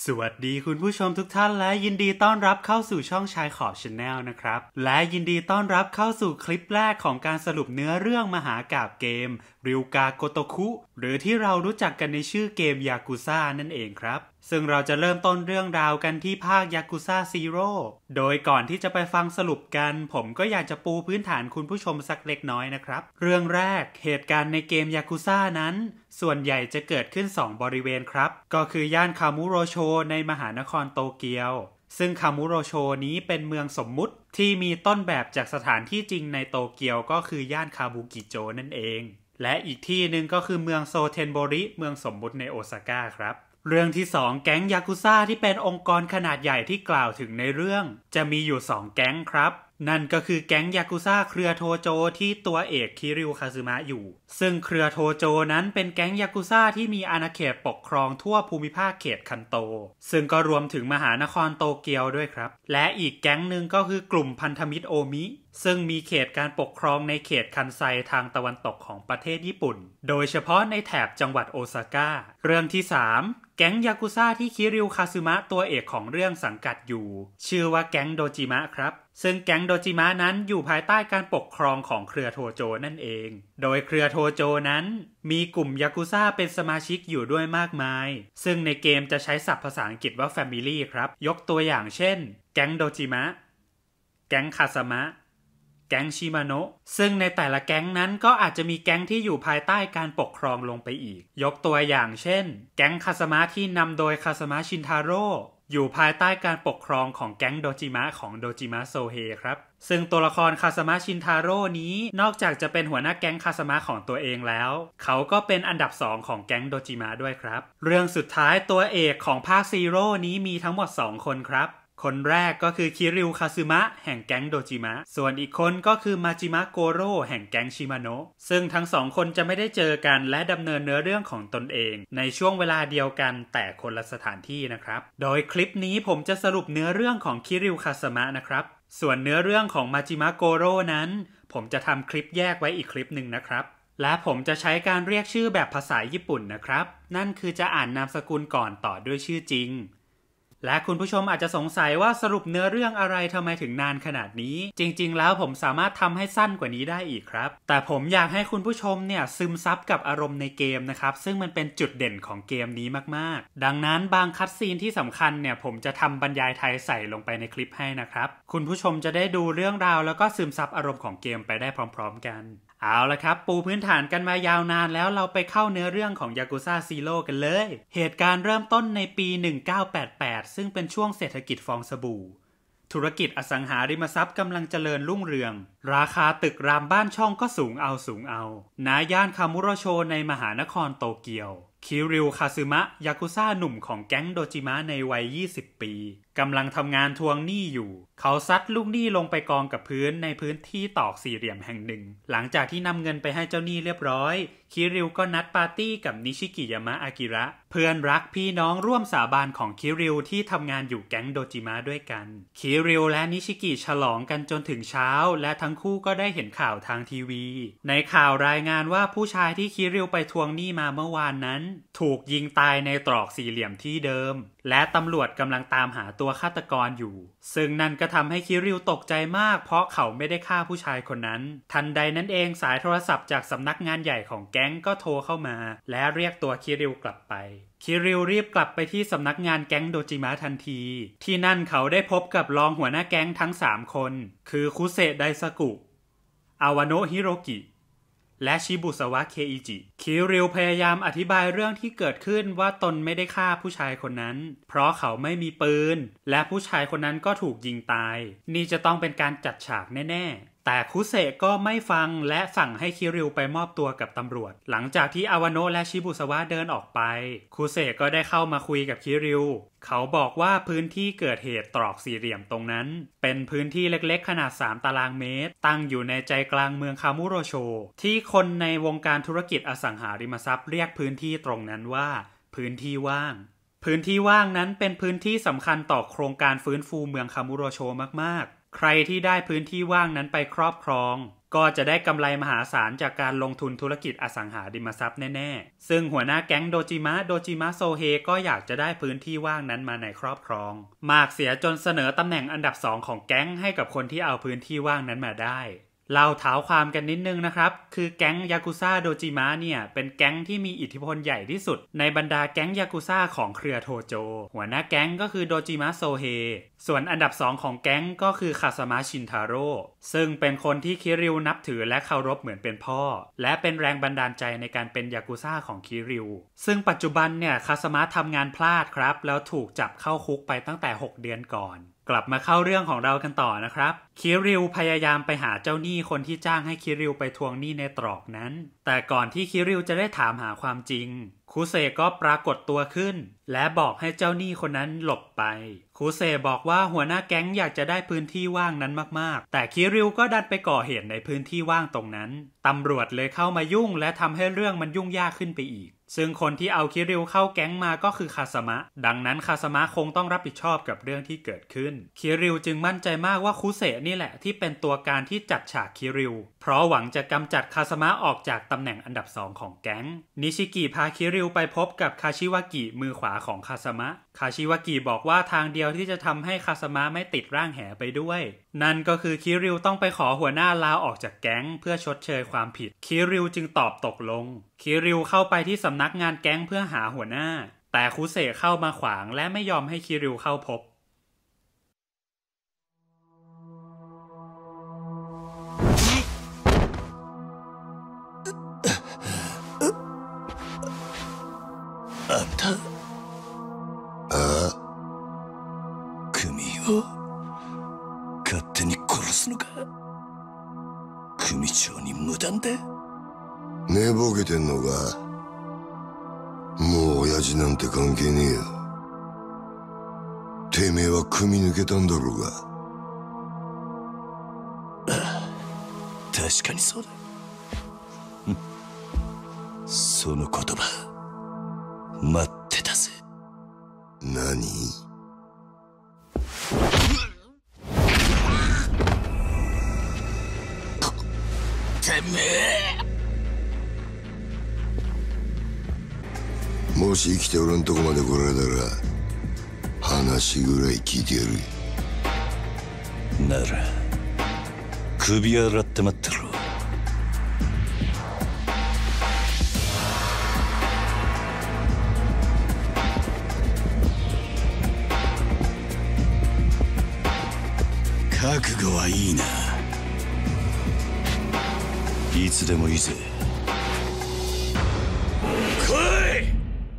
สวัสดีคุณผู้ชมทุกท่านและยินดีต้อนรับเข้าสู่ช่องชายขอบ Channel นะครับและยินดีต้อนรับเข้าสู่คลิปแรกของการสรุปเนื้อเรื่องมหากาพย์เกมริวกาโกโตคุหรือที่เรารู้จักกันในชื่อเกมยากุซ่านั่นเองครับซึ่งเราจะเริ่มต้นเรื่องราวกันที่ภาคยากุซ่าซีโร่โดยก่อนที่จะไปฟังสรุปกันผมก็อยากจะปูพื้นฐานคุณผู้ชมสักเล็กน้อยนะครับเรื่องแรกเหตุการณ์ในเกมยากุซ่านั้นส่วนใหญ่จะเกิดขึ้น2บริเวณครับก็คือย่านคามุโรโชในมหานครโตเกียวซึ่งคามุโรโชนี้เป็นเมืองสมมุติที่มีต้นแบบจากสถานที่จริงในโตเกียวก็คือย่านคาบุกิโจนั่นเองและอีกที่หนึ่งก็คือเมืองโซเทนโบริเมืองสมมุติในโอซาก้าครับเรื่องที่2แก๊งยากุซ่าที่เป็นองค์กรขนาดใหญ่ที่กล่าวถึงในเรื่องจะมีอยู่2แก๊งครับนั่นก็คือแก๊งยากุซ่าเครือโทโจที่ตัวเอกคิริวคาซึมะอยู่ซึ่งเครือโทโจนั้นเป็นแก๊งยากุซ่าที่มีอาณาเขตปกครองทั่วภูมิภาคเขตคันโตซึ่งก็รวมถึงมหานครโตเกียวด้วยครับและอีกแก๊งหนึ่งก็คือกลุ่มพันธมิตรโอมิซึ่งมีเขตการปกครองในเขตคันไซทางตะวันตกของประเทศญี่ปุ่นโดยเฉพาะในแถบจังหวัดโอซาก้าเรื่องที่3แก๊งยากุซ่าที่คิริวคาซึมะตัวเอกของเรื่องสังกัดอยู่ชื่อว่าแก๊งโดจิมะครับซึ่งแก๊งโดจิมะนั้นอยู่ภายใต้การปกครองของเครือโทโจนั่นเองโดยเครือโทโจนั้นมีกลุ่มยากุซ่าเป็นสมาชิกอยู่ด้วยมากมายซึ่งในเกมจะใช้ศัพท์ภาษาอังกฤษว่า Family ครับยกตัวอย่างเช่นแก๊งโดจิมะแก๊งคาซามะแก๊งชิมาโนะซึ่งในแต่ละแก๊งนั้นก็อาจจะมีแก๊งที่อยู่ภายใต้การปกครองลงไปอีกยกตัวอย่างเช่นแก๊งคาซามะที่นำโดยคาซามะชินทาโร่อยู่ภายใต้การปกครองของแก๊งโดจิมะของโดจิมะโซเฮครับซึ่งตัวละครคาซามะชินทาโร่นี้นอกจากจะเป็นหัวหน้าแก๊งคาซามะของตัวเองแล้วเขาก็เป็นอันดับ2ของแก๊งโดจิมะด้วยครับเรื่องสุดท้ายตัวเอกของภาคซีโร่นี้มีทั้งหมด2คนครับคนแรกก็คือคิริวคาซึมะแห่งแก๊งโดจิมะส่วนอีกคนก็คือมาจิมะโกโร่แห่งแก๊งชิมาโนะซึ่งทั้ง2คนจะไม่ได้เจอกันและดำเนินเนื้อเรื่องของตนเองในช่วงเวลาเดียวกันแต่คนละสถานที่นะครับโดยคลิปนี้ผมจะสรุปเนื้อเรื่องของคิริวคาซึมะนะครับส่วนเนื้อเรื่องของมาจิมะโกโร่นั้นผมจะทำคลิปแยกไว้อีกคลิปหนึ่งนะครับและผมจะใช้การเรียกชื่อแบบภาษาญี่ปุ่นนะครับนั่นคือจะอ่านนามสกุลก่อนต่อด้วยชื่อจริงและคุณผู้ชมอาจจะสงสัยว่าสรุปเนื้อเรื่องอะไรทำไมถึงนานขนาดนี้จริงๆแล้วผมสามารถทำให้สั้นกว่านี้ได้อีกครับแต่ผมอยากให้คุณผู้ชมเนี่ยซึมซับกับอารมณ์ในเกมนะครับซึ่งมันเป็นจุดเด่นของเกมนี้มากๆดังนั้นบางคัตซีนที่สำคัญเนี่ยผมจะทำบรรยายไทยใส่ลงไปในคลิปให้นะครับคุณผู้ชมจะได้ดูเรื่องราวแล้วก็ซึมซับอารมณ์ของเกมไปได้พร้อมๆกันเอาละครับปูพื้นฐานกันมายาวนานแล้วเราไปเข้าเนื้อเรื่องของยากุซ่าซีโร่กันเลยเหตุการณ์เริ่มต้นในปี1988ซึ่งเป็นช่วงเศรษฐกิจฟองสบู่ธุรกิจอสังหาริมทรัพย์กำลังเจริญรุ่งเรืองราคาตึกรามบ้านช่องก็สูงเอาณย่านคามุโรโชในมหานครโตเกียวคิริวคาซึมะยากุซ่าหนุ่มของแก๊งโดจิมะในวัย20 ปีกำลังทำงานทวงหนี้อยู่เขาซัดลูกหนี้ลงไปกองกับพื้นในพื้นที่ตอกสี่เหลี่ยมแห่งหนึ่งหลังจากที่นำเงินไปให้เจ้าหนี้เรียบร้อยคิริวก็นัดปาร์ตี้กับนิชิกิยามะอากิระเพื่อนรักพี่น้องร่วมสาบานของคิริวที่ทำงานอยู่แก๊งโดจิมะด้วยกันคิริวและนิชิกิฉลองกันจนถึงเช้าและทั้งคู่ก็ได้เห็นข่าวทางทีวีในข่าวรายงานว่าผู้ชายที่คิริวไปทวงหนี้มาเมื่อวานนั้นถูกยิงตายในตรอกสี่เหลี่ยมที่เดิมและตำรวจกำลังตามหาตัวฆาตกรอยู่ซึ่งนั่นก็ทำให้คิริวตกใจมากเพราะเขาไม่ได้ฆ่าผู้ชายคนนั้นทันใดนั้นเองสายโทรศัพท์จากสำนักงานใหญ่ของแก๊งก็โทรเข้ามาและเรียกตัวคิริวกลับไปคิริวรีบกลับไปที่สำนักงานแก๊งโดจิมะทันทีที่นั่นเขาได้พบกับรองหัวหน้าแก๊งทั้ง3คนคือคุเซะไดซากุอาวาโนะฮิโรกิและชิบุสวะเคอิจิคิริวพยายามอธิบายเรื่องที่เกิดขึ้นว่าตนไม่ได้ฆ่าผู้ชายคนนั้นเพราะเขาไม่มีปืนและผู้ชายคนนั้นก็ถูกยิงตายนี่จะต้องเป็นการจัดฉากแน่ๆแต่คุเซะก็ไม่ฟังและสั่งให้คิริวไปมอบตัวกับตำรวจหลังจากที่อาวาโนะและชิบุสวะเดินออกไปคุเซะก็ได้เข้ามาคุยกับคิริวเขาบอกว่าพื้นที่เกิดเหตุตรอกสี่เหลี่ยมตรงนั้นเป็นพื้นที่เล็กๆขนาด3ตารางเมตรตั้งอยู่ในใจกลางเมืองคามุโรโชที่คนในวงการธุรกิจอสังหาริมทรัพย์เรียกพื้นที่ตรงนั้นว่าพื้นที่ว่างพื้นที่ว่างนั้นเป็นพื้นที่สำคัญต่อโครงการฟื้นฟูเมืองคามุโรโชมากๆใครที่ได้พื้นที่ว่างนั้นไปครอบครองก็จะได้กำไรมหาศาลจากการลงทุนธุรกิจอสังหาริมทรัพย์แน่ๆซึ่งหัวหน้าแก๊งโดจิมะโซเฮก็อยากจะได้พื้นที่ว่างนั้นมาในครอบครองมากเสียจนเสนอตำแหน่งอันดับ2ของแก๊งให้กับคนที่เอาพื้นที่ว่างนั้นมาได้เล่าเท้าความกันนิดนึงนะครับคือแก๊งยากุซ่าโดจิมะเนี่ยเป็นแก๊งที่มีอิทธิพลใหญ่ที่สุดในบรรดาแก๊งยากุซ่าของเครือโทโจหัวหน้าแก๊งก็คือโดจิมะโซเฮส่วนอันดับ2ของแก๊งก็คือคาซามะชินทาโร่ซึ่งเป็นคนที่คิริวนับถือและเคารพเหมือนเป็นพ่อและเป็นแรงบันดาลใจในการเป็นยากุซ่าของคิริวซึ่งปัจจุบันเนี่ยคาซามะทำงานพลาดครับแล้วถูกจับเข้าคุกไปตั้งแต่6 เดือนก่อนกลับมาเข้าเรื่องของเรากันต่อนะครับคิริวพยายามไปหาเจ้าหนี้คนที่จ้างให้คิริวไปทวงหนี้ในตรอกนั้นแต่ก่อนที่คิริวจะได้ถามหาความจริงคุเซก็ปรากฏตัวขึ้นและบอกให้เจ้าหนี้คนนั้นหลบไปคุเซบอกว่าหัวหน้าแก๊งอยากจะได้พื้นที่ว่างนั้นมากๆแต่คิริวก็ดันไปก่อเหตุในพื้นที่ว่างตรงนั้นตำรวจเลยเข้ามายุ่งและทำให้เรื่องมันยุ่งยากขึ้นไปอีกซึ่งคนที่เอาคิริวเข้าแก๊งมาก็คือคาซามะดังนั้นคาซามะคงต้องรับผิดชอบกับเรื่องที่เกิดขึ้นคิริวจึงมั่นใจมากว่าคุเซนี่แหละที่เป็นตัวการที่จัดฉากคิริวเพราะหวังจะกำจัดคาซามะออกจากตำแหน่งอันดับ2ของแก๊งนิชิกิพาคิริวไปพบกับคาชิวากิมือขวาของคาซามะคาชิวากิบอกว่าทางเดียวที่จะทำให้คาซามะไม่ติดร่างแหไปด้วยนั่นก็คือคิริวต้องไปขอหัวหน้าลาออกจากแก๊งเพื่อชดเชยความผิดคิริวจึงตอบตกลงคิริวเข้าไปที่สำนักงานแก๊งเพื่อหาหัวหน้าแต่คุเซเข้ามาขวางและไม่ยอมให้คิริวเข้าพบ勝手に殺すのか組長に無断で寝ぼけてんのかもう親父なんて関係ねえよてめえは組抜けたんだろうが確かにそうだその言葉待ってたぜ何てめえもし生きて俺んとこまで来られたら話ぐらい聞いてやるなら首洗って待ってろ覚悟はいいないつでもいいぜ来い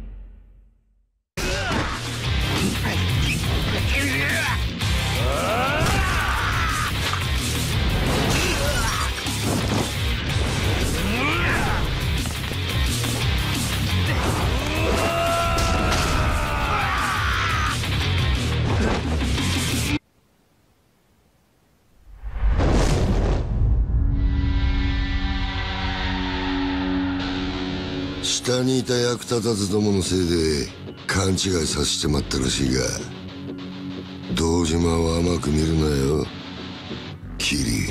下にいた役立たずどものせいで勘違いさせてまったらしいが堂島は甘く見るなよキリ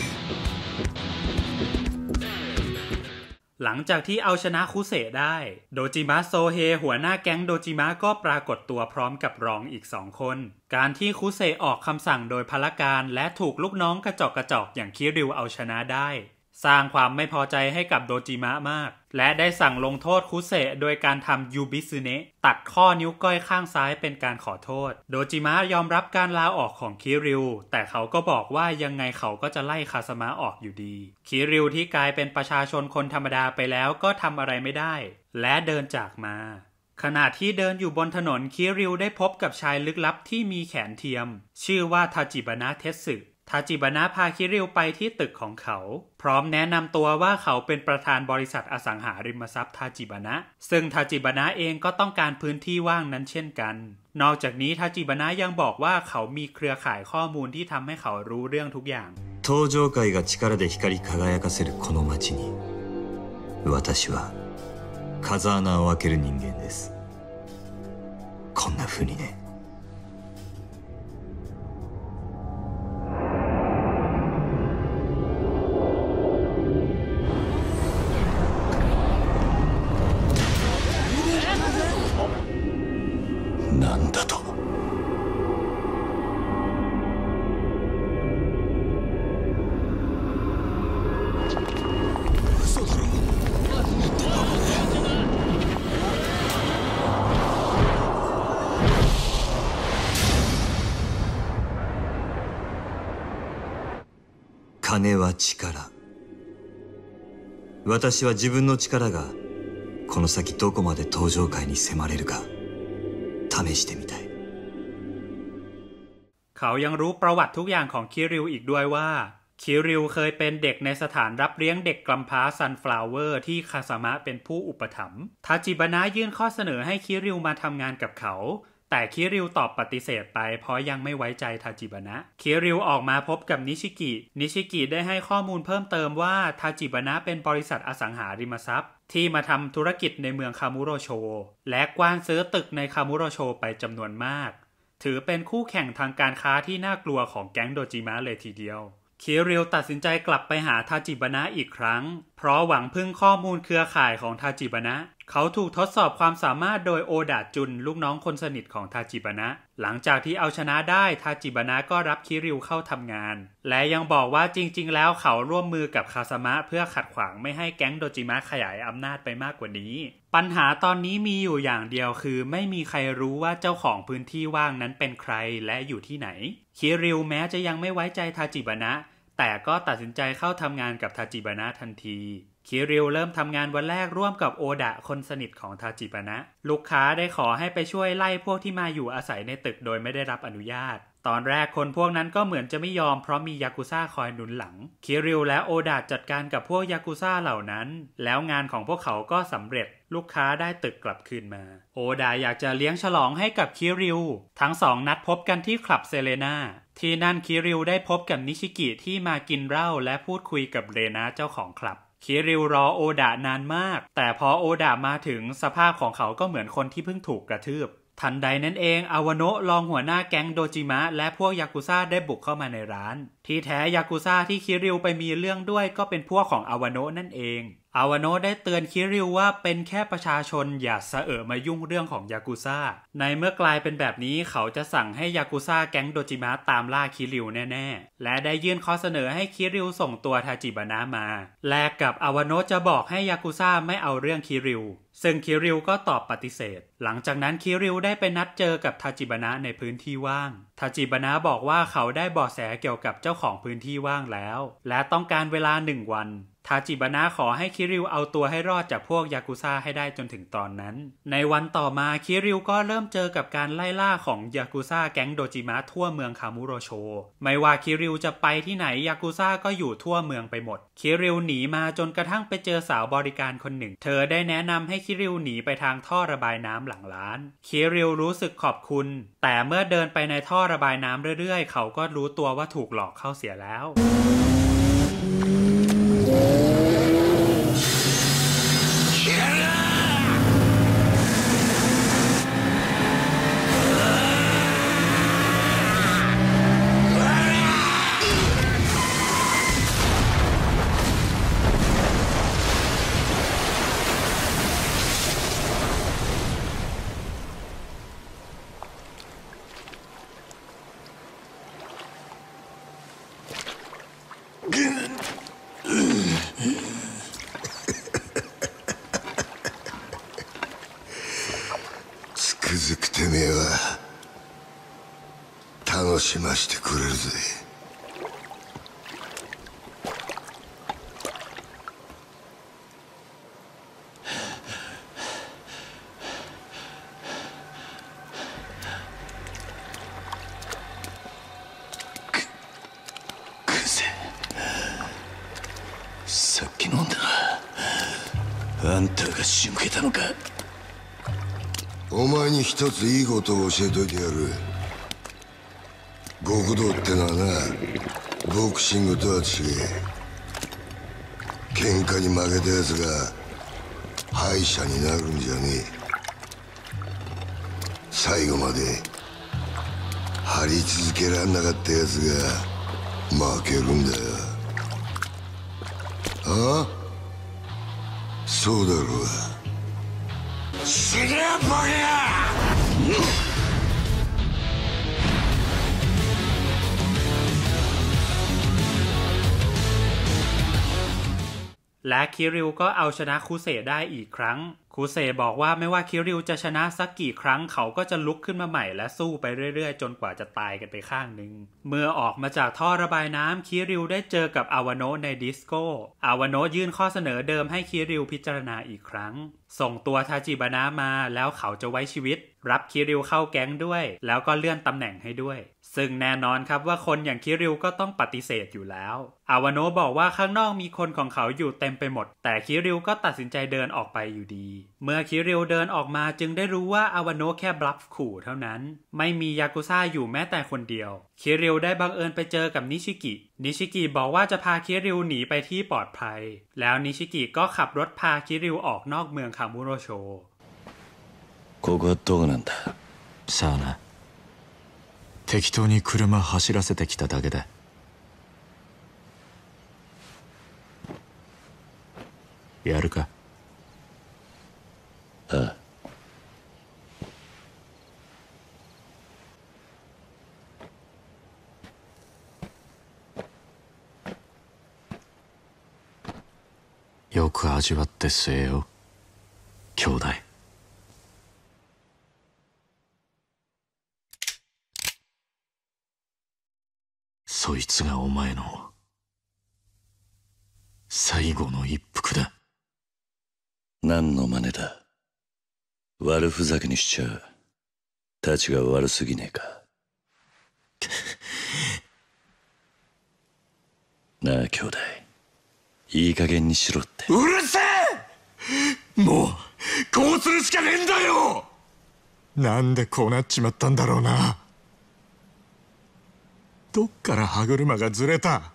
หลังจากที่เอาชนะคุเซได้โดจิมะโซเฮหัวหน้าแก๊งโดจิมะก็ปรากฏตัวพร้อมกับรองอีก2 คนการที่คุเซออกคำสั่งโดยพลการและถูกลูกน้องกระจอกอย่างคิริวเอาชนะได้สร้างความไม่พอใจให้กับโดจิมะมากและได้สั่งลงโทษคุเซโดยการทำยูบิซึเนะตัดข้อนิ้วก้อยข้างซ้ายเป็นการขอโทษโดจิมะยอมรับการลาออกของคิริวแต่เขาก็บอกว่ายังไงเขาก็จะไล่คาซามะออกอยู่ดีคิริวที่กลายเป็นประชาชนคนธรรมดาไปแล้วก็ทำอะไรไม่ได้และเดินจากมาขณะที่เดินอยู่บนถนนคิริวได้พบกับชายลึกลับที่มีแขนเทียมชื่อว่าทาจิบะนะเทสึทาจิบะนะพาคิริวไปที่ตึกของเขาพร้อมแนะนำตัวว่าเขาเป็นประธานบริษัทอสังหาริมทรัพย์ทาจิบะนะซึ่งทาจิบะนะเองก็ต้องการพื้นที่ว่างนั้นเช่นกันนอกจากนี้ทาจิบะนะยังบอกว่าเขามีเครือข่ายข้อมูลที่ทำให้เขารู้เรื่องทุกอย่าง登場界が力で光り輝かせるこの街に私は風穴を開ける人間ですこんな風にねだと。嘘だろ。何言ってんだこれ。 金は力。私は自分の力がこの先どこまで登場界に迫れるか試してみたい。 เขายังรู้ประวัติทุกอย่างของคิริวอีกด้วยว่าคิริวเคยเป็นเด็กในสถานรับเลี้ยงเด็กกำพร้าซันฟลาวเวอร์ที่คาซามะเป็นผู้อุปถัมภ์ทาจิบะนะยื่นข้อเสนอให้คิริวมาทำงานกับเขาแต่คิริวตอบปฏิเสธไปเพราะยังไม่ไว้ใจทาจิบะนะคิริวออกมาพบกับนิชิกิได้ให้ข้อมูลเพิ่มเติมว่าทาจิบะนะเป็นบริษัทอสังหาริมทรัพย์ที่มาทำธุรกิจในเมืองคามุโรโชและกว้านซื้อตึกในคามุโรโชไปจำนวนมากถือเป็นคู่แข่งทางการค้าที่น่ากลัวของแก๊งโดจิมะเลยทีเดียวคิริวตัดสินใจกลับไปหาทาจิบะนะอีกครั้งเพราะหวังพึ่งข้อมูลเครือข่ายของทาจิบะนะเขาถูกทดสอบความสามารถโดยโอดะจุนลูกน้องคนสนิทของทาจิบะนะหลังจากที่เอาชนะได้ทาจิบะนะก็รับคิริวเข้าทำงานและยังบอกว่าจริงๆแล้วเขาร่วมมือกับคาซามะเพื่อขัดขวางไม่ให้แก๊งโดจิมะขยายอำนาจไปมากกว่านี้ปัญหาตอนนี้มีอยู่อย่างเดียวคือไม่มีใครรู้ว่าเจ้าของพื้นที่ว่างนั้นเป็นใครและอยู่ที่ไหนคิริวแม้จะยังไม่ไว้ใจทาจิบะนะแต่ก็ตัดสินใจเข้าทำงานกับทาจิบะนะทันทีคิริวเริ่มทำงานวันแรกร่วมกับโอดะคนสนิทของทาจิบะนะลูกค้าได้ขอให้ไปช่วยไล่พวกที่มาอยู่อาศัยในตึกโดยไม่ได้รับอนุญาตตอนแรกคนพวกนั้นก็เหมือนจะไม่ยอมเพราะมียากุซ่าคอยหนุนหลังคิริวและโอดะจัดการกับพวกยากุซ่าเหล่านั้นแล้วงานของพวกเขาก็สำเร็จลูกค้าได้ตึกกลับคืนมาโอดะอยากจะเลี้ยงฉลองให้กับคิริวทั้งสองนัดพบกันที่คลับเซเลนาที่นั่นคิริวได้พบกับนิชิกิที่มากินเหล้าและพูดคุยกับเรนาเจ้าของคลับคิริวรอโอดะนานมากแต่พอโอดะมาถึงสภาพของเขาก็เหมือนคนที่เพิ่งถูกกระทืบทันใดนั้นเองอาวาโนะรองหัวหน้าแก๊งโดจิมะและพวกยากุซ่าได้บุกเข้ามาในร้านที่แท้ยากุซ่าที่คิริวไปมีเรื่องด้วยก็เป็นพวกของอาวาโนะนั่นเองอาวาโนะได้เตือนคิริวว่าเป็นแค่ประชาชนอย่าสะเอะมายุ่งเรื่องของยากุซ่าในเมื่อกลายเป็นแบบนี้เขาจะสั่งให้ยากุซ่าแก๊งโดจิมะตามล่าคิริวแน่ๆและได้ยื่นข้อเสนอให้คิริวส่งตัวทาจิบะนะมาแลกกับอาวาโนะจะบอกให้ยากุซ่าไม่เอาเรื่องคิริวซึ่งคิริวก็ตอบปฏิเสธหลังจากนั้นคิริวได้ไปนัดเจอกับทาจิบะนะในพื้นที่ว่างทาจิบะนะบอกว่าเขาได้เบาะแสเกี่ยวกับเจ้าของพื้นที่ว่างแล้วและต้องการเวลา1 วันทาจิบะนะขอให้คิริวเอาตัวให้รอดจากพวกยากุซ่าให้ได้จนถึงตอนนั้นในวันต่อมาคิริวก็เริ่มเจอกับการไล่ล่าของยากุซ่าแก๊งโดจิมะทั่วเมืองคามุโรโชไม่ว่าคิริวจะไปที่ไหนยากุซ่าก็อยู่ทั่วเมืองไปหมดคิริวหนีมาจนกระทั่งไปเจอสาวบริการคนหนึ่งเธอได้แนะนำให้คิริวหนีไปทางท่อระบายน้ำหลังร้านคิริวรู้สึกขอบคุณแต่เมื่อเดินไปในท่อระบายน้ำเรื่อยๆเขาก็รู้ตัวว่าถูกหลอกเข้าเสียแล้วつくづくてめえは楽しましてくれるぜ。さっき飲んだあんたが仕向けたのか。お前に一ついいことを教えといてやる。極道ってのはなボクシングとは違え喧嘩に負けたやつが敗者になるんじゃねえ。最後まで張り続けらんなかったやつが負けるんだよ。ああそうだろうが。死ねボケ！ และคิริวก็เอาชนะคุเซได้อีกครั้งคุเซบอกว่าไม่ว่าคิริวจะชนะสักกี่ครั้งเขาก็จะลุกขึ้นมาใหม่และสู้ไปเรื่อยๆจนกว่าจะตายกันไปข้างหนึ่งเมื่อออกมาจากท่อระบายน้ำคิริวได้เจอกับอาวาโนะในดิสโก้อาวาโนะยื่นข้อเสนอเดิมให้คิริวพิจารณาอีกครั้งส่งตัวทาจิบานะมาแล้วเขาจะไว้ชีวิตรับคิริวเข้าแก๊งด้วยแล้วก็เลื่อนตำแหน่งให้ด้วยซึ่งแน่นอนครับว่าคนอย่างคิริวก็ต้องปฏิเสธอยู่แล้วอาวาโนะบอกว่าข้างนอกมีคนของเขาอยู่เต็มไปหมดแต่คิริวก็ตัดสินใจเดินออกไปอยู่ดีเมื่อคิริวเดินออกมาจึงได้รู้ว่าอาวาโนะแค่บลัฟขู่เท่านั้นไม่มียากุซ่าอยู่แม้แต่คนเดียวคิริวได้บังเอิญไปเจอกับนิชิกิบอกว่าจะพาคิริวหนีไปที่ปลอดภัยแล้วนิชิกิก็ขับรถพาคิริวออกนอกเมืองคามุโรโชここはどこなんださあな適当に車走らせてきただけだやるかああよく味わって据えよ兄弟そいつがお前の最後の一服だ何の真似だ悪ふざけにしちゃたちが悪すぎねえかなあ兄弟いい加減にしろってうるせえもうこうするしかねえんだよなんでこうなっちまったんだろうなどっから歯車がずれた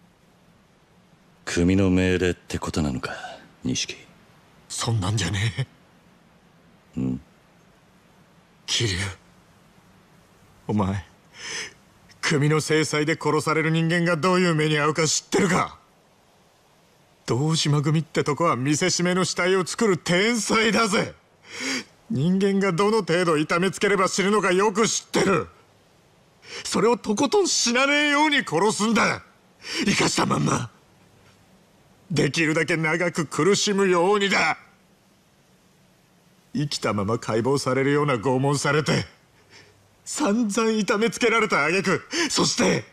組の命令ってことなのか錦そんなんじゃねえん桐生お前組の制裁で殺される人間がどういう目に遭うか知ってるか堂島組ってとこは見せしめの死体を作る天才だぜ人間がどの程度痛めつければ死ぬのかよく知ってるそれをとことん死なねえように殺すんだ生かしたまんまできるだけ長く苦しむようにだ生きたまま解剖されるような拷問されて散々痛めつけられた挙句そして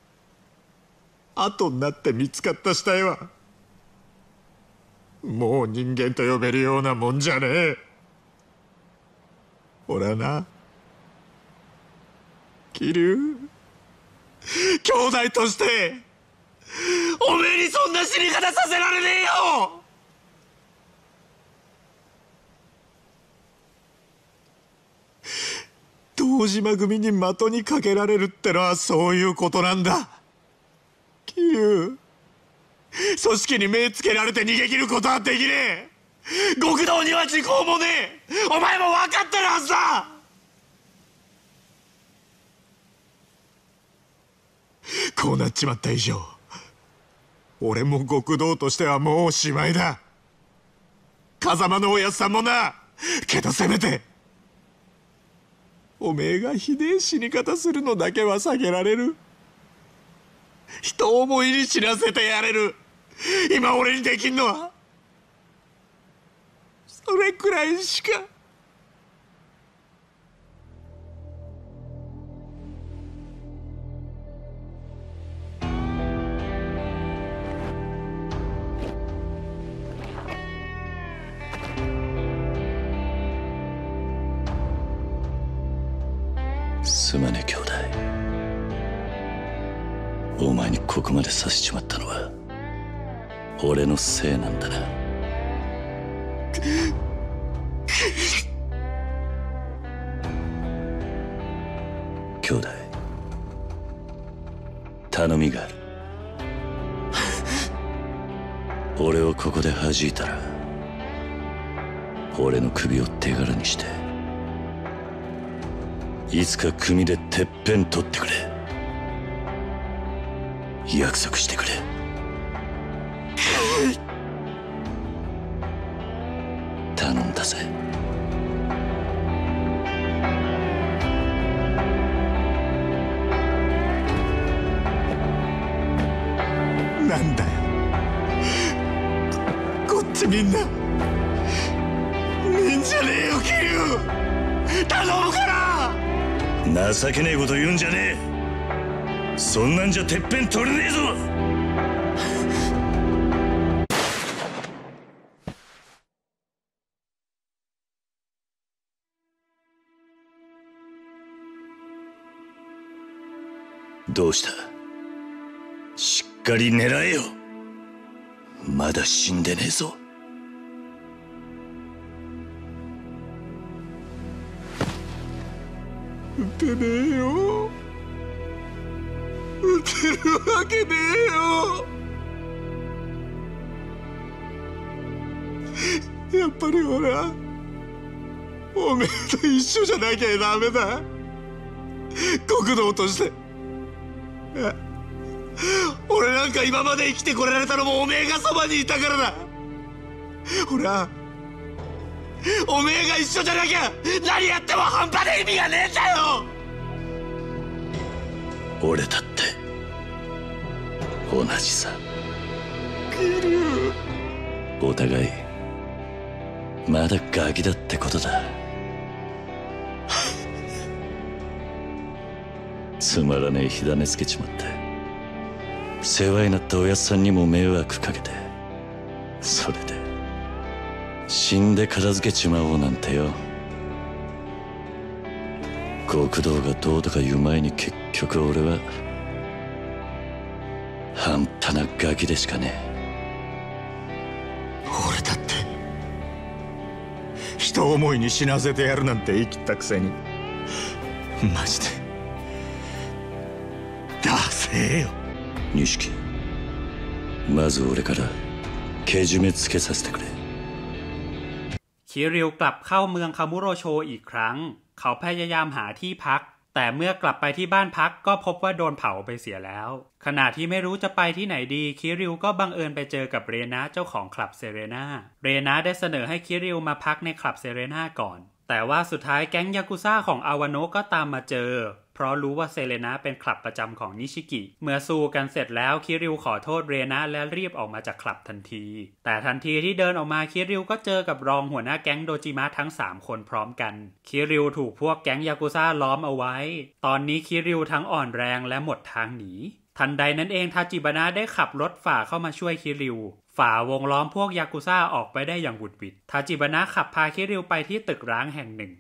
後になって見つかった死体はもう人間と呼べるようなもんじゃねえ俺はな桐生兄弟としておめえにそんな死に方させられねえよ堂島組に的にかけられるってのはそういうことなんだ桐生組織に目つけられて逃げ切ることはできねえ極道には時効もねえお前も分かってるはずだこうなっちまった以上俺も極道としてはもうおしまいだ風間のおやつさんもなけどせめておめえがひでえ死に方するのだけは避けられる人思いに死なせてやれる今俺にできんのはそれくらいしかすまねえ兄弟お前にここまでさせちまったのは俺のせいなんだな兄弟頼みがある俺をここで弾いたら俺の首を手柄にしていつか組でてっぺん取ってくれ約束してくれ頼んだぜなんだよみんなじゃねえよ桐生頼むから情けねえこと言うんじゃねえそんなんじゃてっぺん取れねえぞどうしたしっかり狙えよまだ死んでねえぞ撃てねえよ撃てるわけねえよやっぱり俺はおめえと一緒じゃなきゃダメだ極道として俺なんか今まで生きてこられたのもおめえがそばにいたからだ俺はおめえが一緒じゃなきゃ何やっても半端で意味がねえんだよ俺だって同じさ桐生お互いまだガキだってことだつまらねえ火種つけちまって世話になったおやっさんにも迷惑かけてそれで死んで片付けちまおうなんてよ極道がどうとか言う前に結局俺は半端なガキでしかねえ俺だって人思いに死なせてやるなんて言い切ったくせにマジでダセえよ錦まず俺からけじめつけさせてくれคิริวกลับเข้าเมืองคามุโรโชอีกครั้งเขาพยายามหาที่พักแต่เมื่อกลับไปที่บ้านพักก็พบว่าโดนเผาไปเสียแล้วขณะที่ไม่รู้จะไปที่ไหนดีคิริวก็บังเอิญไปเจอกับเรนาเจ้าของคลับเซเรนาเรนาได้เสนอให้คิริวมาพักในคลับเซเรนาก่อนแต่ว่าสุดท้ายแก๊งยากุซ่าของอาวาโนะก็ตามมาเจอเพราะรู้ว่าเซเรนาเป็นคลับประจำของนิชิกิเมื่อสู้กันเสร็จแล้วคิริวขอโทษเรนาและรีบออกมาจากคลับทันทีแต่ทันทีที่เดินออกมาคิริวก็เจอกับรองหัวหน้าแก๊งโดจิมะทั้ง3คนพร้อมกันคิริวถูกพวกแก๊งยากุซ่าล้อมเอาไว้ตอนนี้คิริวทั้งอ่อนแรงและหมดทางหนีทันใดนั้นเองทาจิบะนะได้ขับรถฝ่าเข้ามาช่วยคิริวฝ่าวงล้อมพวกยากุซ่าออกไปได้อย่างบุดหวิดทาจิบะนะขับพาคิริวไปที่ตึกร้างแห่งหนึ่ง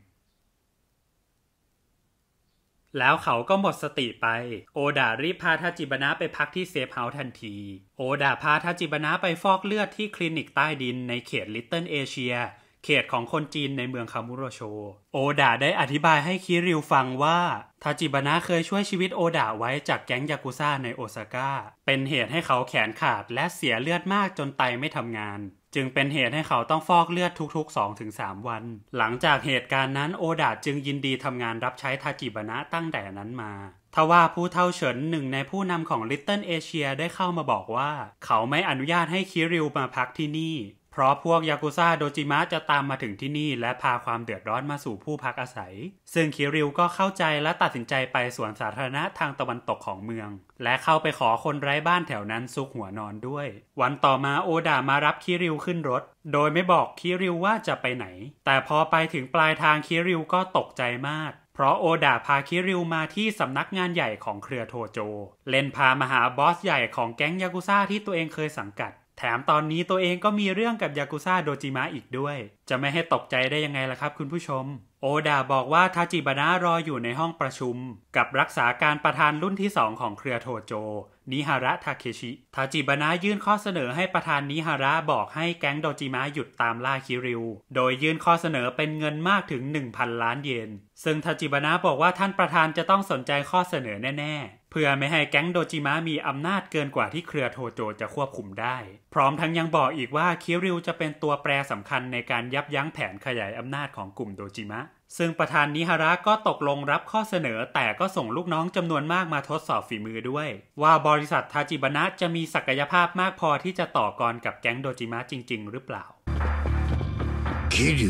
แล้วเขาก็หมดสติไปโอดารีบพาทาจิบะนะไปพักที่เซฟเฮาส์ทันทีโอดาพาทาจิบะนะไปฟอกเลือดที่คลินิกใต้ดินในเขตลิตเติ้ลเอเชียเขตของคนจีนในเมืองคามุโรโชโอดาได้อธิบายให้คิริวฟังว่าทาจิบะนะเคยช่วยชีวิตโอดาไว้จากแก๊งยากุซ่าในโอซาก้าเป็นเหตุให้เขาแขนขาดและเสียเลือดมากจนไตไม่ทำงานจึงเป็นเหตุให้เขาต้องฟอกเลือดทุกๆ 2-3 วันหลังจากเหตุการณ์นั้นโอดาจึงยินดีทำงานรับใช้ทาจิบะนะตั้งแต่นั้นมาทว่าผู้เฒ่าเฉินหนึ่งในผู้นำของลิตเติ้ลเอเชียได้เข้ามาบอกว่าเขาไม่อนุญาตให้คิริวมาพักที่นี่เพราะพวกยากุซ่าโดจิมะจะตามมาถึงที่นี่และพาความเดือดร้อนมาสู่ผู้พักอาศัยซึ่งคิริวก็เข้าใจและตัดสินใจไปสวนสาธารณะทางตะวันตกของเมืองและเข้าไปขอคนไร้บ้านแถวนั้นซุกหัวนอนด้วยวันต่อมาโอดามารับคิริวขึ้นรถโดยไม่บอกคิริวว่าจะไปไหนแต่พอไปถึงปลายทางคิริวก็ตกใจมากเพราะโอดาพาคิริวมาที่สำนักงานใหญ่ของเครือโทโจเล่นพามาหาบอสใหญ่ของแก๊งยากุซ่าที่ตัวเองเคยสังกัดแถมตอนนี้ตัวเองก็มีเรื่องกับยากุซ่าโดจิมะอีกด้วยจะไม่ให้ตกใจได้ยังไงล่ะครับคุณผู้ชมโอดาบอกว่าทาจิบะนะรออยู่ในห้องประชุมกับรักษาการประธานรุ่นที่2ของเครือโทโจนิฮาระทาเคชิทาจิบะนะยื่นข้อเสนอให้ประธานนิฮาระบอกให้แก๊งโดจิมะหยุดตามล่าคิริวโดยยื่นข้อเสนอเป็นเงินมากถึง 1,000 ล้านเยนซึ่งทาจิบะนะบอกว่าท่านประธานจะต้องสนใจข้อเสนอแน่ๆเพื่อไม่ให้แก๊งโดจิมะมีอำนาจเกินกว่าที่เครือโทโจจะควบคุมได้พร้อมทั้งยังบอกอีกว่าคิริวจะเป็นตัวแปรสำคัญในการยับยั้งแผนขยายอำนาจของกลุ่มโดจิมะซึ่งประธานนิฮาระก็ตกลงรับข้อเสนอแต่ก็ส่งลูกน้องจำนวนมากมาทดสอบฝีมือด้วยว่าบริษัททาจิบะนะจะมีศักยภาพมากพอที่จะต่อกรกับแก๊งโดจิมะจริงๆหรือเปล่า桐生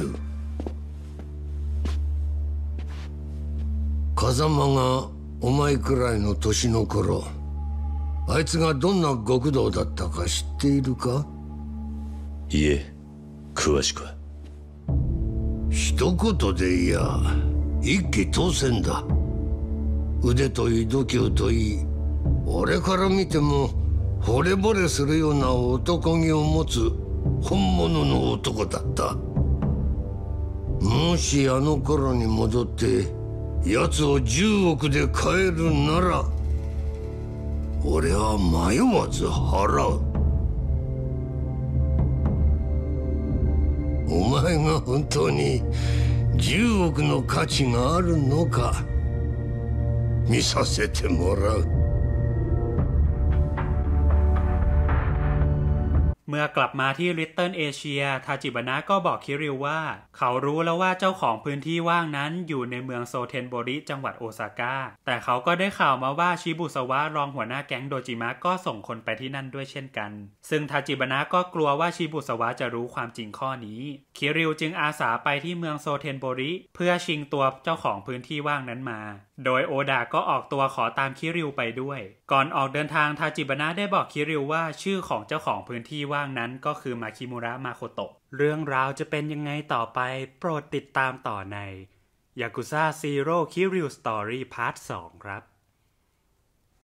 風間がお前くらいの年の頃あいつがどんな極道だったか知っているかいえ詳しくは。 一言でいや一気当選だ。腕といい度胸といい、俺から見ても惚れ惚れするような男気を持つ本物の男だった。もしあの頃に戻って奴を10億で買えるなら俺は迷わず払う。お前が本当に10億の価値があるのか見させてもらう。 เมื่อกลับมาที่ลิตเติ้ลเอเชียทาจิบะนะก็บอกคิริวว่าเขารู้แล้วว่าเจ้าของพื้นที่ว่างนั้นอยู่ในเมืองโซเทนโบริจังหวัดโอซาก้าแต่เขาก็ได้ข่าวมาว่าชิบุสวะรองหัวหน้าแก๊งโดจิมะก็ส่งคนไปที่นั่นด้วยเช่นกันซึ่งทาจิบะนะก็กลัวว่าชิบุสวะจะรู้ความจริงข้อนี้คิริวจึงอาสาไปที่เมืองโซเทนโบริเพื่อชิงตัวเจ้าของพื้นที่ว่างนั้นมาโดยโอดะก็ออกตัวขอตามคิริวไปด้วยก่อนออกเดินทางทาจิบะนะได้บอกคิริวว่าชื่อของเจ้าของพื้นที่ว่างนั้นก็คือมาคิมุระมาโคโตะเรื่องราวจะเป็นยังไงต่อไปโปรดติดตามต่อใน Yakuza Zero Kiryu Story Part 2 ครับ